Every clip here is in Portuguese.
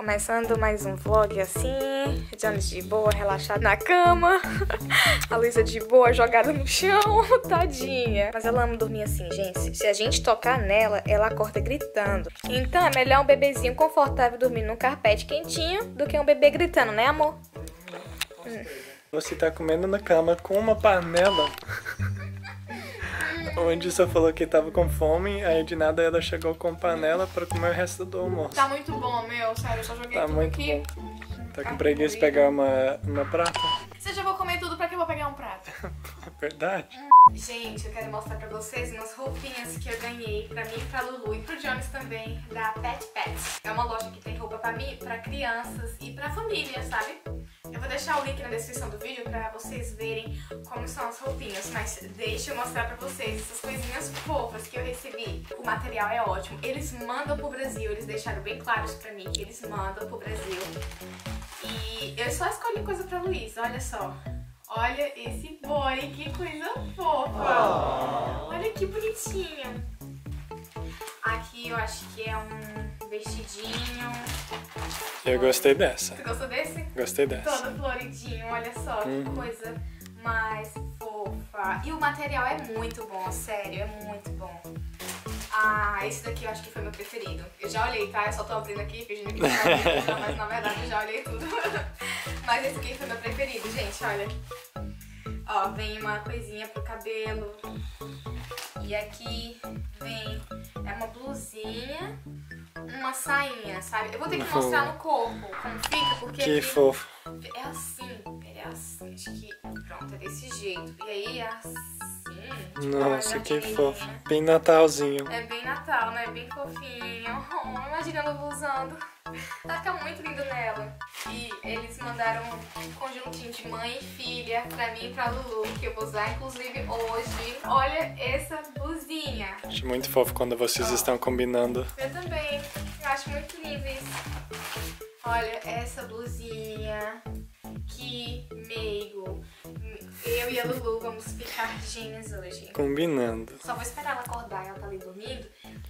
Começando mais um vlog assim, Jones de boa, relaxado na cama, a Luísa de boa, jogada no chão, tadinha. Mas ela ama dormir assim, gente. Se a gente tocar nela, ela acorda gritando. Então é melhor um bebezinho confortável dormindo num carpete quentinho do que um bebê gritando, né, amor? Você tá comendo na cama com uma panela. Onde só falou que tava com fome, aí de nada ela chegou com panela pra comer o resto do almoço. Tá muito bom, meu, sério, eu só joguei tudo aqui. Tá com preguiça de pegar uma prata? Se eu já vou comer tudo, pra que eu vou pegar um prato? Verdade. Gente, eu quero mostrar pra vocês umas roupinhas que eu ganhei pra mim, pra Lulu e pro Jones também, da Pet Pets. É uma loja que tem roupa pra mim, pra crianças e pra família, sabe? Eu vou deixar o link na descrição do vídeo pra vocês verem como são as roupinhas, mas deixa eu mostrar pra vocês essas coisinhas fofas que eu recebi. O material é ótimo, eles mandam pro Brasil, eles deixaram bem claro isso pra mim, que eles mandam pro Brasil. E eu só escolhi coisa pra Luísa, olha só. Olha esse boy, que coisa fofa. Olha que bonitinho. Aqui eu acho que é um vestidinho. Eu gostei dessa. Você gostou desse? Gostei dessa. Todo floridinho, olha só, que coisa mais fofa. E o material é muito bom, sério, é muito bom. Ah, esse daqui eu acho que foi meu preferido. Eu já olhei, tá? Eu só tô abrindo aqui, fingindo que não tá abrindo, mas na verdade eu já olhei tudo. Mas esse aqui foi meu preferido, gente, olha. Ó, vem uma coisinha pro cabelo. E aqui vem uma blusinha, uma sainha, sabe? Eu vou ter que mostrar no corpo como fica, porque que aqui fofo. É assim, acho que pronto, é desse jeito. E aí é assim. Tipo, nossa, que fofo. Bem Natalzinho. É bem Natal, né? Bem fofinho. Oh, imagina a Lulu usando. Vai ficar muito lindo nela. E eles mandaram um conjuntinho de mãe e filha pra mim e pra Lulu, que eu vou usar inclusive hoje. Olha essa blusinha. Acho muito fofo quando vocês estão combinando. Eu também. Eu acho muito lindo isso. Olha essa blusinha. Que meigo. Eu e a Lulu vamos ficar gêmeas hoje. Combinando. Só vou esperar ela acordar, ela tá ali dormindo.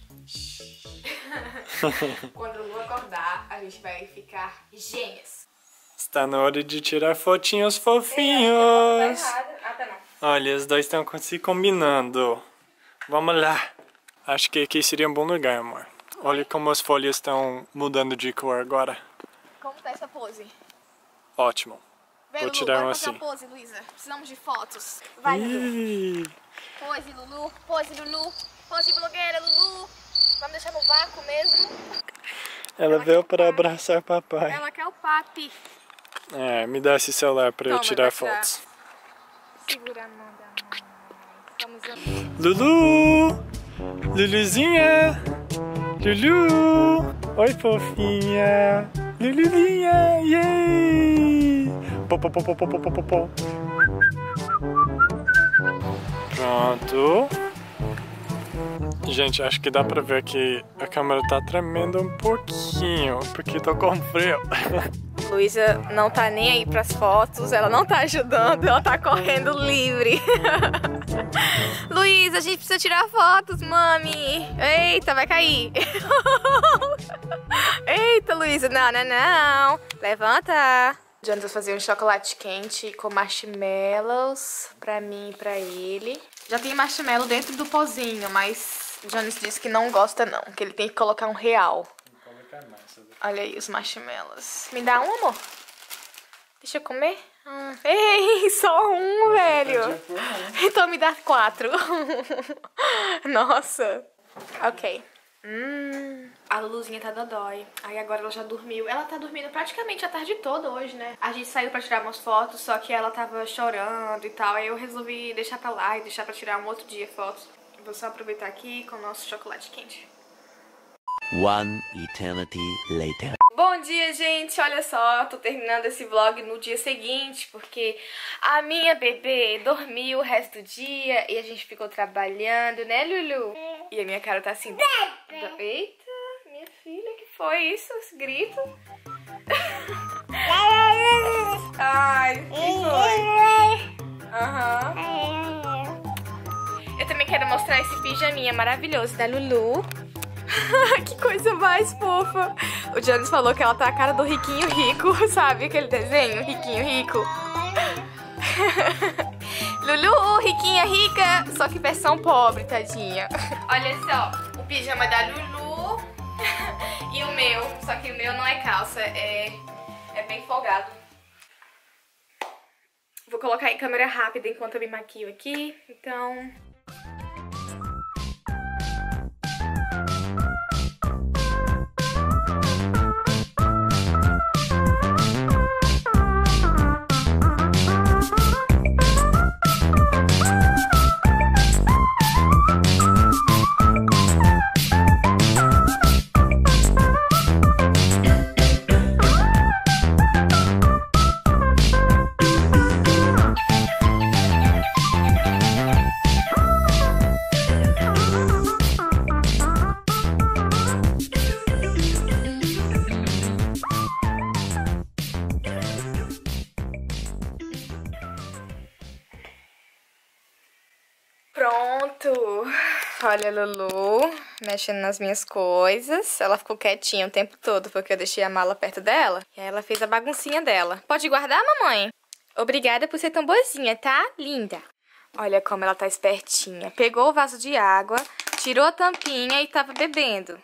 Quando a Lulu acordar, a gente vai ficar gêmeas. Está na hora de tirar fotinhos Tá fofinhos. errado. Ah, tá não. Olha, os dois estão se combinando. Vamos lá. Acho que aqui seria um bom lugar, amor. Olha como as folhas estão mudando de cor agora. Como tá essa pose? Ótimo. Vem, Vou Lulu, tirar bora um fazer assim. a pose, Luísa. Precisamos de fotos. Vai, Lulu. Ih, Pose, Lulu. Pose, Lulu. Pose, blogueira, Lulu. Vamos deixar no vácuo mesmo. ela veio para abraçar papai. Ela quer o papi. É, me dá esse celular para eu Toma, tirar vai tirar. fotos. Segura a mão da mãe. Vamos... Lulu! Luluzinha! Lulu! Oi, fofinha! Luluzinha! Yay! Pô, pô, pô, pô, pô, pô, pô, pô. Pronto. Gente, acho que dá pra ver que a câmera tá tremendo um pouquinho, porque tô com frio. Luísa não tá nem aí pras fotos, ela não tá ajudando, ela tá correndo livre. Luísa, a gente precisa tirar fotos, mami. Eita, vai cair. Eita, Luísa, não, não, não. Levanta. Jones vai fazer um chocolate quente com marshmallows pra mim e pra ele. Já tem marshmallow dentro do pozinho, mas Jones disse que não gosta não, que ele tem que colocar um real. Olha aí os marshmallows. Me dá um, amor? Deixa eu comer. Ei, só um, velho. Então me dá 4. Nossa. Ok. A Luluzinha tá dodói. Aí agora ela já dormiu. Ela tá dormindo praticamente a tarde toda hoje, né? A gente saiu pra tirar umas fotos, só que ela tava chorando e tal. Aí eu resolvi deixar pra lá e deixar pra tirar um outro dia fotos. Vou só aproveitar aqui com o nosso chocolate quente. One eternity later. Bom dia, gente! Olha só, tô terminando esse vlog no dia seguinte, porque a minha bebê dormiu o resto do dia e a gente ficou trabalhando, né, Lulu? E a minha cara tá assim... Eita, minha filha, que foi isso? Esse grito? Ai, que foi? Aham. Eu também quero mostrar esse pijaminha maravilhoso da Lulu. Que coisa mais fofa. O Jones falou que ela tá a cara do riquinho rico, sabe aquele desenho? Riquinho rico. Lulu, riquinha rica, só que versão pobre, tadinha. Olha só, o pijama da Lulu e o meu, só que o meu não é calça, é bem folgado. Vou colocar em câmera rápida enquanto eu me maquio aqui, então... Pronto! Olha a Lulu mexendo nas minhas coisas. Ela ficou quietinha o tempo todo porque eu deixei a mala perto dela. E aí ela fez a baguncinha dela. Pode guardar, mamãe? Obrigada por ser tão boazinha, tá? Linda! Olha como ela tá espertinha. Pegou o vaso de água, tirou a tampinha e tava bebendo.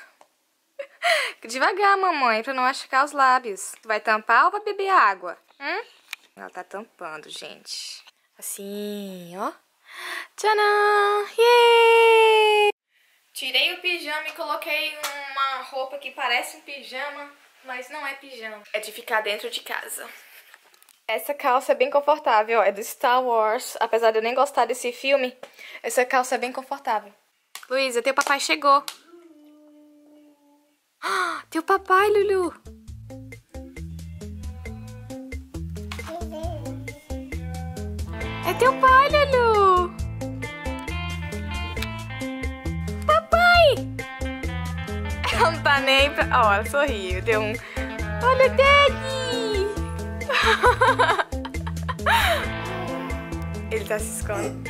Devagar, mamãe, pra não machucar os lábios. Tu vai tampar ou vai beber água? Ela tá tampando, gente. Assim, ó. Tcharam! Yeah! Tirei o pijama e coloquei uma roupa que parece um pijama, mas não é pijama. É de ficar dentro de casa. Essa calça é bem confortável, é do Star Wars. Apesar de eu nem gostar desse filme, essa calça é bem confortável. Luísa, teu papai chegou. Ah, teu papai, Lulu. É teu pai, Lulu. Papai. Ela não tá nem pra... Ó, ela sorriu, deu um... Olha, Daddy. Ele tá se escondendo.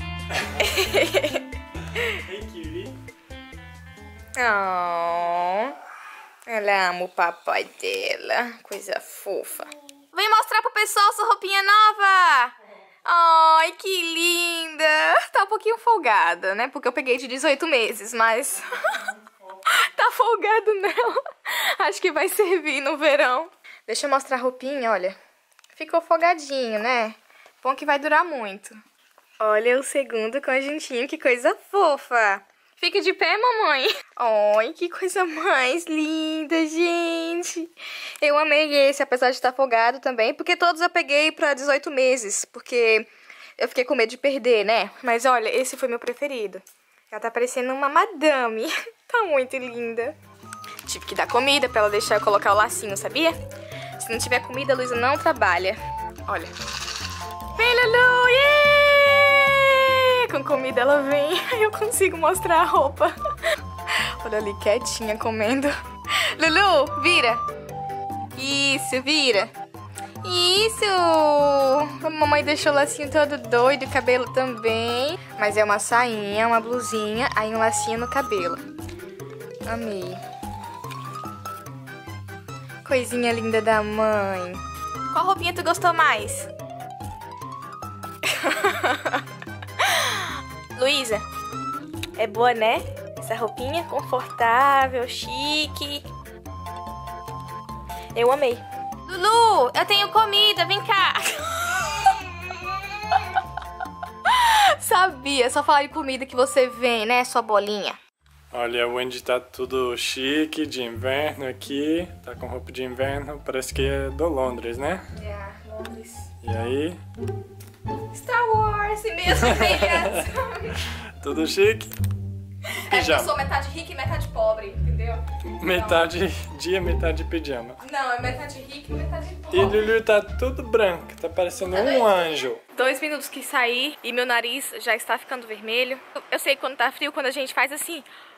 Oh, ela ama o papai dela. Coisa fofa. Vem mostrar pro pessoal sua roupinha nova. Ai, que linda. Tá um pouquinho folgada, né? Porque eu peguei de 18 meses, mas... tá folgado nela. Acho que vai servir no verão. Deixa eu mostrar a roupinha, olha. Ficou folgadinho, né? Bom que vai durar muito. Olha o segundo conjuntinho, que coisa fofa. Fica de pé, mamãe. Ai, que coisa mais linda, gente. Eu amei esse, apesar de estar folgado também. Porque todos eu peguei pra 18 meses. Porque eu fiquei com medo de perder, né? Mas olha, esse foi meu preferido. Ela tá parecendo uma madame. Tá muito linda. Tive que dar comida pra ela deixar eu colocar o lacinho, sabia? Se não tiver comida, a Luísa não trabalha. Olha. Vem, Lulu! Yeah! Com comida ela vem. Eu consigo mostrar a roupa. Olha ali, quietinha, comendo. Lulu, vira. Isso, vira. Isso. A mamãe deixou o lacinho todo doido, o cabelo também. Mas é uma sainha, uma blusinha, aí um lacinho no cabelo. Amei. Coisinha linda da mãe. Qual roupinha tu gostou mais? Luísa, é boa, né? Essa roupinha confortável, chique. Eu amei. Lulu, eu tenho comida, vem cá. Sabia, só falar de comida que você vem, né, sua bolinha? Olha, o Wendy tá tudo chique, de inverno aqui. Tá com roupa de inverno, parece que é do Londres, né? É, Londres. E aí? Star Wars mesmo, filhas. Tudo chique? É que eu sou metade rica e metade pobre, entendeu? Metade dia, metade pijama. Não, é metade rica e metade pobre. E Lulu tá tudo branco, tá parecendo um anjo. 2 minutos que saí e meu nariz já está ficando vermelho. Eu sei quando tá frio, quando a gente faz assim...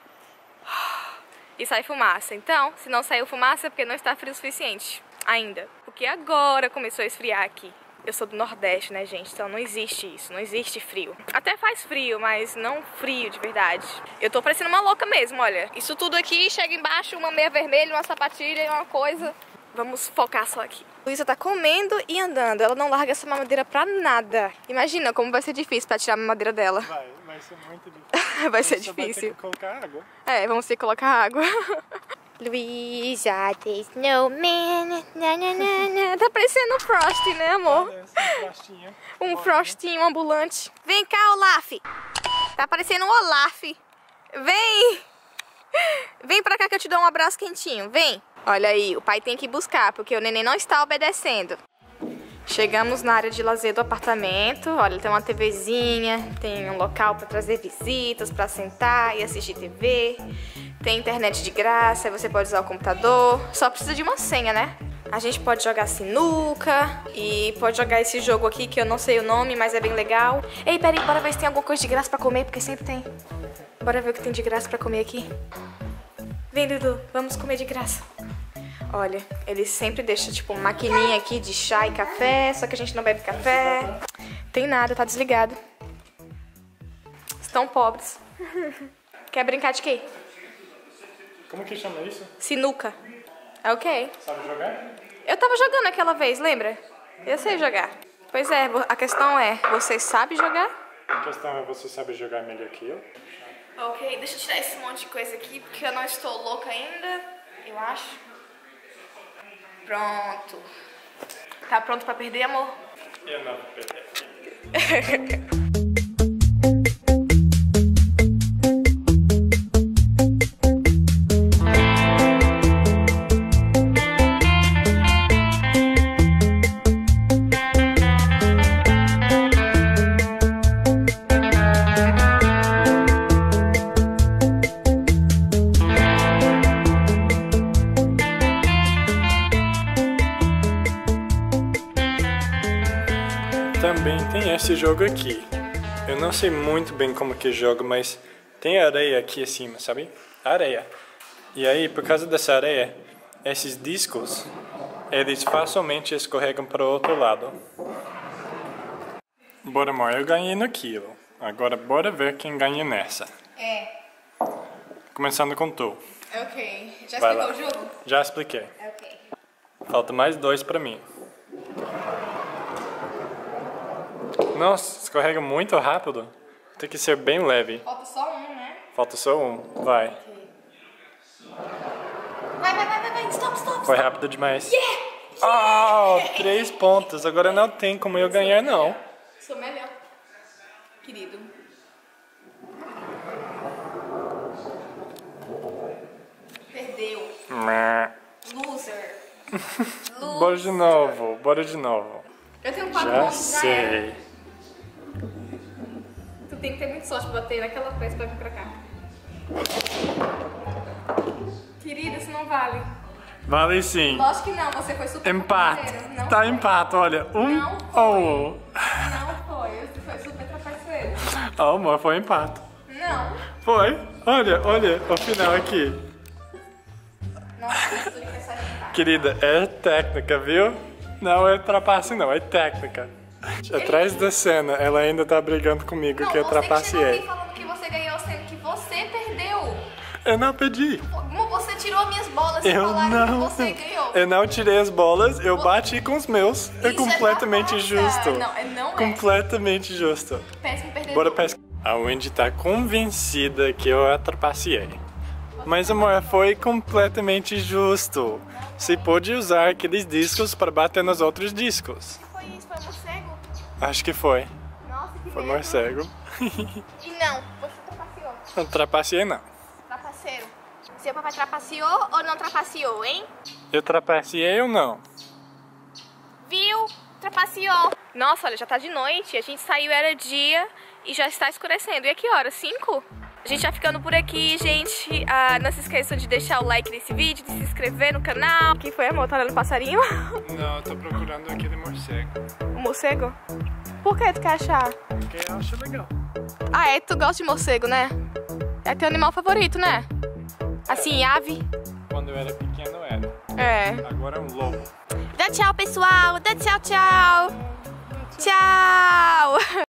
e sai fumaça. Então, se não saiu fumaça é porque não está frio o suficiente ainda. Porque agora começou a esfriar aqui. Eu sou do Nordeste, né, gente? Então não existe isso, não existe frio. Até faz frio, mas não frio de verdade. Eu tô parecendo uma louca mesmo, olha. Isso tudo aqui, chega embaixo, uma meia vermelha, uma sapatilha e uma coisa. Vamos focar só aqui. Luísa tá comendo e andando. Ela não larga essa mamadeira pra nada. Imagina como vai ser difícil pra tirar a mamadeira dela. Vai ser muito difícil. Vai ser Você difícil. vai ter que colocar água. É, vamos ter que colocar água. Luísa, the snowman. Tá parecendo um Frosty, né, amor? Um Frostinho ambulante. Vem cá, Olaf. Tá parecendo um Olaf. Vem. Vem pra cá que eu te dou um abraço quentinho. Vem. Olha aí, o pai tem que buscar, porque o neném não está obedecendo. Chegamos na área de lazer do apartamento. Olha, tem uma TVzinha, tem um local para trazer visitas, para sentar e assistir TV. Tem internet de graça, aí você pode usar o computador. Só precisa de uma senha, né? A gente pode jogar sinuca e pode jogar esse jogo aqui que eu não sei o nome, mas é bem legal. Ei, peraí, bora ver se tem alguma coisa de graça para comer, porque sempre tem. Bora ver o que tem de graça para comer aqui. Vem, Dudu, vamos comer de graça. Olha, eles sempre deixam tipo uma maquininha aqui de chá e café, só que a gente não bebe café. Tem nada, tá desligado. Estão pobres. Quer brincar de quê? Como que chama isso? Sinuca. É ok. Sabe jogar? Eu tava jogando aquela vez, lembra? Eu sei jogar. Pois é, a questão é, você sabe jogar? A questão é, você sabe jogar melhor que eu? Ok, deixa eu tirar esse monte de coisa aqui, porque eu não estou louca ainda, eu acho. Pronto. Tá pronto pra perder, amor? Eu não vou perder. Também tem esse jogo aqui. Eu não sei muito bem como que joga, mas tem areia aqui acima, sabe? Areia. E aí, por causa dessa areia, esses discos, eles facilmente escorregam para o outro lado. Bora, amor, eu ganhei naquilo. Agora bora ver quem ganha nessa. É. Começando com tu. Ok. Já Vai explicou lá. o jogo? Já expliquei. Ok. Falta mais 2 pra mim. Nossa, escorrega muito rápido. Tem que ser bem leve. Falta só um, né? Falta só um. Vai. Ok. Vai. Stop. Foi rápido demais. Yeah! Oh, 3 pontos. Agora não tem como eu ganhar, não. Sou melhor. Querido. Perdeu. Loser. Bora de novo, bora de novo. Eu tenho 4 Já pontos, sei. Tu tem que ter muita sorte pra bater naquela peça pra vir pra cá. Querida, isso não vale. Vale sim. Lógico que não, você foi super Empate. trapaceiro. Não Tá foi. empate, olha. Não ou foi. um. Não foi, você foi super trapaceiro. Oh, amor, foi empate. Não. Foi. Olha o final aqui. Nossa, isso tudo foi só de empate. Querida, é técnica, viu? Não é trapace não, é técnica. Atrás da cena, ela ainda tá brigando comigo Não, que eu você chegou trapaceei. aqui falando que você ganhou, sendo que você perdeu. Eu não pedi. Você tirou minhas bolas e Eu falaram não. que você ganhou. Eu não tirei as bolas, eu bati com os meus. É Isso completamente é justo. Não é. Completamente justo. Péssimo perdedor. Bora pescar. A Wendy tá convencida que eu a trapaceei. Mas, amor, foi completamente justo. Você pôde usar aqueles discos para bater nos outros discos. Foi isso? Foi morcego? Acho que foi. Nossa, que Foi medo. morcego. E não, você trapaceou. Não trapaceei, não. Trapaceiro. Seu papai trapaceou ou não trapaceou, hein? Eu trapaceei ou não? Viu? Trapaceou. Nossa, olha, já tá de noite. A gente saiu, era dia e já está escurecendo. E a que hora? 5? A gente vai ficando por aqui, gente. Não se esqueçam de deixar o like nesse vídeo, de se inscrever no canal. Quem foi, amor? Tá olhando o passarinho? Não, eu tô procurando aquele morcego. O morcego? Por que tu quer achar? Porque eu acho legal. Ah, é? Tu gosta de morcego, né? É teu animal favorito, né? Assim, ave? Quando eu era pequeno era. É. Agora é um lobo. Dá tchau, pessoal. Dá tchau. Tchau!